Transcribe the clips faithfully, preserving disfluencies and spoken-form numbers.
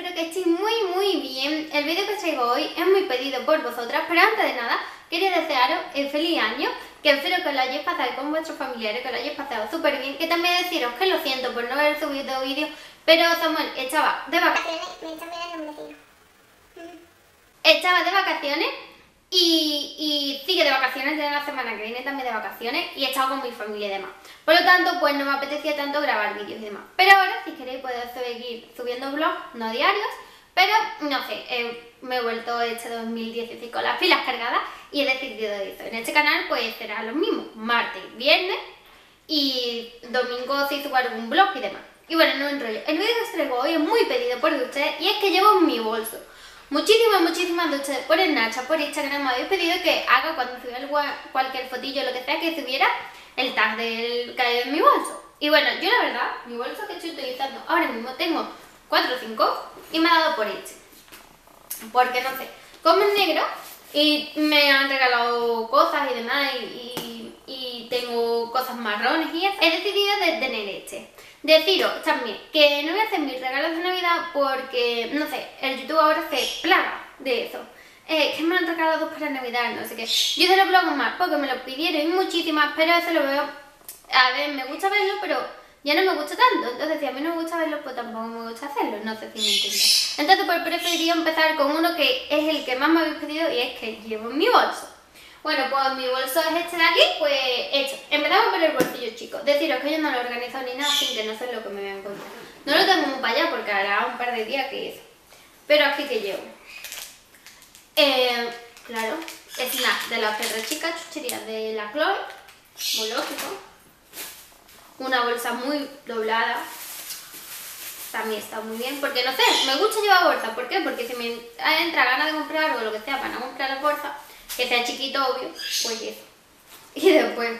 espero que estéis muy muy bien. El vídeo que os traigo hoy es muy pedido por vosotras, pero antes de nada quería desearos el feliz año, que espero que lo hayáis pasado con vuestros familiares, que lo hayáis pasado súper bien, que también deciros que lo siento por no haber subido vídeos, pero Samuel estaba de vacaciones, me está mirando un vecino. Estaba de vacaciones y, y sigue de vacaciones, de la semana que viene también de vacaciones y he estado con mi familia y demás. Por lo tanto, pues no me apetecía tanto grabar vídeos y demás. Pero ahora, si queréis, puedo seguir subiendo vlogs, no diarios, pero no sé, eh, me he vuelto este dos mil dieciséis con las pilas cargadas y he decidido eso. En este canal pues será lo mismo, martes, viernes y domingo si subo algún vlog y demás. Y bueno, no enrollo. El vídeo que os traigo hoy es muy pedido por ustedes y es que llevo mi bolso. Muchísimas, muchísimas de ustedes por Snapchat, por Instagram me habéis pedido que haga cuando suba cualquier fotillo o lo que sea, que subiera el tag del que hay en mi bolso. Y bueno, yo la verdad, mi bolso que estoy utilizando ahora mismo tengo cuatro o cinco y me ha dado por este. Porque no sé, como es negro y me han regalado cosas y demás y, y, y tengo cosas marrones y eso, he decidido de tener este. Deciros también que no voy a hacer mis regalos de Navidad porque, no sé, el YouTube ahora se plaga de eso. Eh, que me han regalado para Navidad, no sé qué. Yo se lo blogo más porque me lo pidieron y muchísimas, pero eso lo veo... A ver, me gusta verlo, pero ya no me gusta tanto. Entonces, si a mí no me gusta verlo, pues tampoco me gusta hacerlo. No sé si me entiendes. Entonces, pues preferiría empezar con uno que es el que más me habéis pedido y es que llevo en mi bolso. Bueno, pues mi bolso es este de aquí, pues hecho. Empezamos por el bolsillo, chicos. Deciros que yo no lo he organizado ni nada, así que no sé lo que me voy a encontrar. No lo tengo muy para allá porque hará un par de días que es. Pero aquí que llevo. Eh, claro, snack de la perra chica, chucherías de la Chloe, muy lógico. Una bolsa muy doblada. También está muy bien, porque no sé, me gusta llevar bolsa. ¿Por qué? Porque si me entra ganas de comprar algo, lo que sea, para no comprar la bolsa, que sea chiquito, obvio, pues eso. Y después,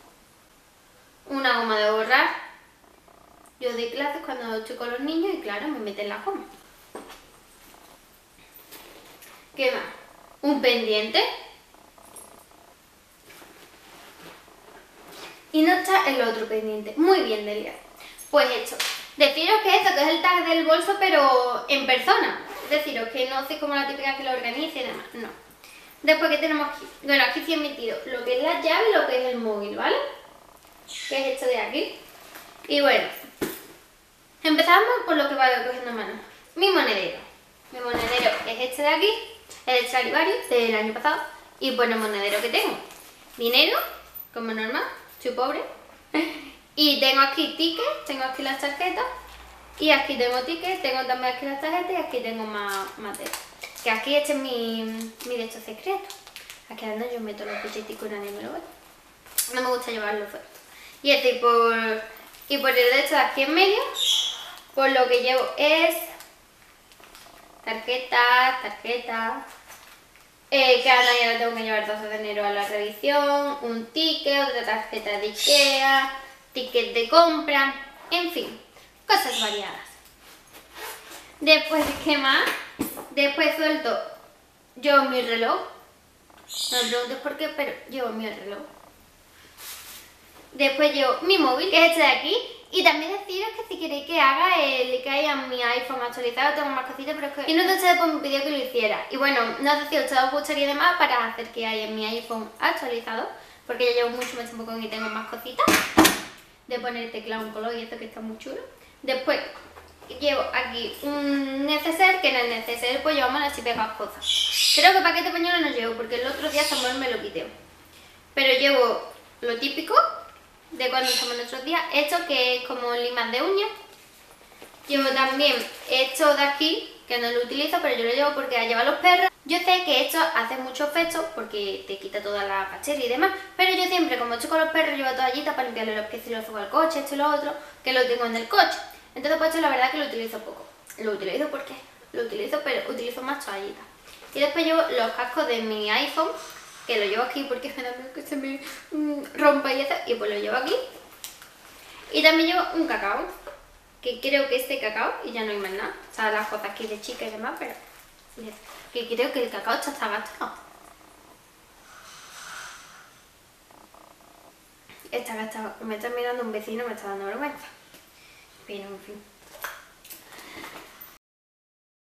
una goma de borrar. Yo doy clases cuando estoy con los niños y claro, me meten la goma. ¿Qué más? Un pendiente. Y no está el otro pendiente. Muy bien, Delia. Pues hecho. Deciros que eso, que es el tag del bolso, pero en persona. Deciros que no soy como la típica que lo organice y demás. No. Después, ¿qué tenemos aquí? Bueno, aquí sí he metido lo que es la llave y lo que es el móvil, ¿vale? Que es esto de aquí. Y bueno, empezamos por lo que vaya cogiendo mano. Mi monedero. Mi monedero es este de aquí, el Stradivarius del año pasado. Y pues el monedero que tengo. Dinero, como normal, soy pobre. Y tengo aquí tickets, tengo aquí las tarjetas. Y aquí tengo tickets, tengo también aquí las tarjetas y aquí tengo más, más de esto. Que aquí este es mi, mi de estos secretos. Aquí ando yo meto los billeticos y nadie me lo ve. No me gusta llevarlo fuera. Y este y por, y por el de esto de aquí en medio, pues lo que llevo es tarjetas, tarjetas. Eh, que ahora ya lo tengo que llevar el doce de enero a la revisión, un ticket, otra tarjeta de Ikea, ticket de compra, en fin, cosas variadas. Después, ¿qué más? Después suelto yo mi reloj. No me preguntes por qué, pero llevo mi reloj. Después llevo mi móvil, que es este de aquí. Y también deciros que si queréis que haga el que haya mi iPhone actualizado, tengo más cositas, pero es que... Y no de ustedes pues me pidió que lo hiciera. Y bueno, no sé si a ustedes os gustaría de más para hacer que haya mi iPhone actualizado, porque ya llevo mucho más tiempo con él y tengo más cositas. De poner el teclado en color y esto que está muy chulo. Después llevo aquí un neceser, que en el neceser pues llevamos las y pegas cosas. Creo que paquete pañuelo no llevo, porque el otro día Samuel me lo quité. Pero llevo lo típico de cuando estamos en nuestros días, esto que es como limas de uñas. Llevo también esto de aquí, que no lo utilizo, pero yo lo llevo porque la lleva a los perros. Yo sé que esto hace mucho efecto porque te quita toda la bacteria y demás, pero yo siempre, como estoy con los perros, llevo toallitas para limpiarle los pies y los subo al coche, esto y lo otro, que lo tengo en el coche. Entonces pues esto la verdad que lo utilizo poco. Lo utilizo porque lo utilizo, pero utilizo más toallitas. Y después llevo los cascos de mi iPhone, que lo llevo aquí porque me da miedo que se me mmm, rompa y eso, y pues lo llevo aquí. Y también llevo un cacao, que creo que este cacao, y ya no hay más nada, o sea, las cosas aquí de chica y demás, pero que creo que el cacao está, está gastado. Está gastado, me está mirando un vecino, me está dando vergüenza, pero en fin.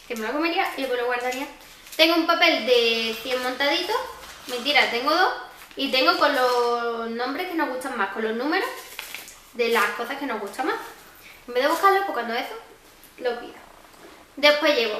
que me lo comería y después lo guardaría. Tengo un papel de cien montaditos, mentira, tengo dos, y tengo con los nombres que nos gustan más, con los números de las cosas que nos gustan más. En vez de buscarlo, pues cuando eso, lo pido. Después llevo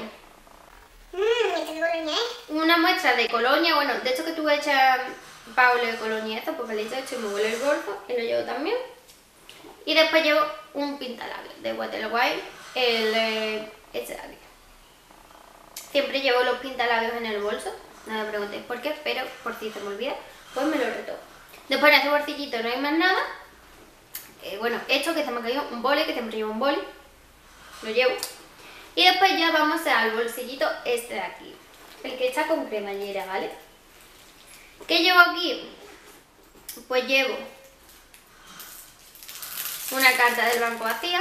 Mmm, una muestra de colonia, bueno, de hecho que tuve hecha Pablo de colonia, esto, porque le he hecho y me huele el bolso, y lo llevo también. Y después llevo un pintalabios de Wet n Wild, el eh, este de aquí. Siempre llevo los pintalabios en el bolso, no me preguntéis por qué, pero por si se me olvida, pues me lo retoco. Después en este bolsillito no hay más nada. Eh, bueno, esto que se me ha caído un boli, que siempre llevo un boli, lo llevo. Y después ya vamos al bolsillito este de aquí, el que está con cremallera, ¿vale? ¿Qué llevo aquí? Pues llevo una carta del banco vacía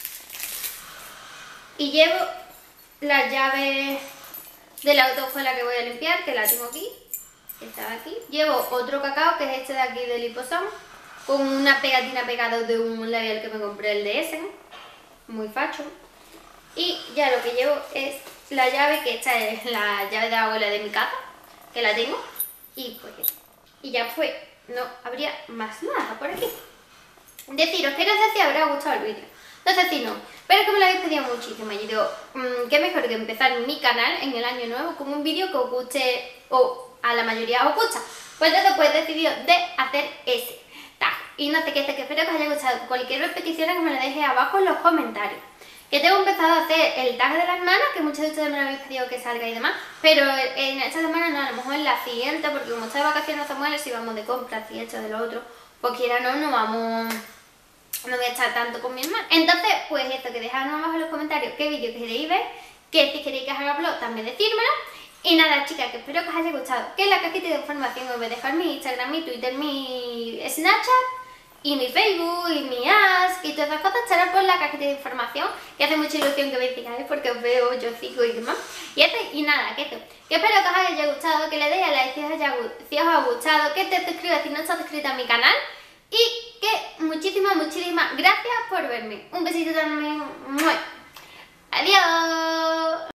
y llevo las llaves de la autoescuela que voy a limpiar, que la tengo aquí, esta de aquí. Llevo otro cacao, que es este de aquí de Liposome, con una pegatina pegada de un labial que me compré, el de Essen, muy facho. Y ya lo que llevo es la llave, que esta es la llave de la abuela de mi casa, que la tengo, y pues y ya fue, no habría más nada por aquí. Deciros que no sé si habrá gustado el vídeo, no sé si no, pero es que me lo habéis pedido muchísimo y digo, mmm, qué mejor que empezar mi canal en el año nuevo con un vídeo que os guste, o a la mayoría os gusta. Pues entonces pues he decidido de hacer ese tag. Y no sé qué, que espero que os haya gustado. Cualquier repetición que me lo dejéis abajo en los comentarios. Que tengo empezado a hacer el tag de la hermana, que muchos de ustedes me lo habéis pedido que salga y demás, pero en esta semana no, a lo mejor en la siguiente, porque como está de vacaciones Samuel, si vamos de compras y esto de lo otro, pues quiera no, no vamos, no voy a estar tanto con mi hermana. Entonces, pues esto, que dejadme abajo en los comentarios qué vídeo queréis ver, que si queréis que haga vlog también decírmelo. Y nada, chicas, que espero que os haya gustado. Que en la cajita de información os voy a dejar mi Instagram, mi Twitter, mi Snapchat y mi Facebook y mi Ask y todas esas cosas estarán por la cajita de información, que hace mucha ilusión que me sigáis porque os veo, yo sigo y demás. Y, este, y nada, que esto, que espero que os haya gustado, que le deis a like si os, haya, si os ha gustado, que te suscribas si no estás suscrito a mi canal y que muchísimas, muchísimas gracias por verme. Un besito también.